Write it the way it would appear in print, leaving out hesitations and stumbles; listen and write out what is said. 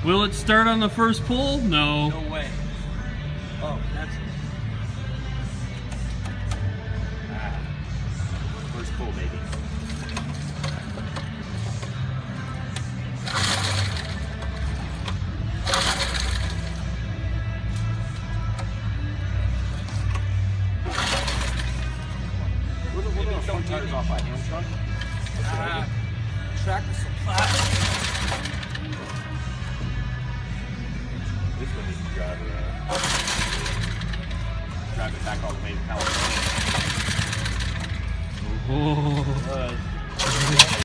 Will it start on the first pull? No. No way. Oh, that's it. First pull, baby. What are front tires off by Hamstrung? Tractor supply. This one needs to drive it back all the way to California. Oh.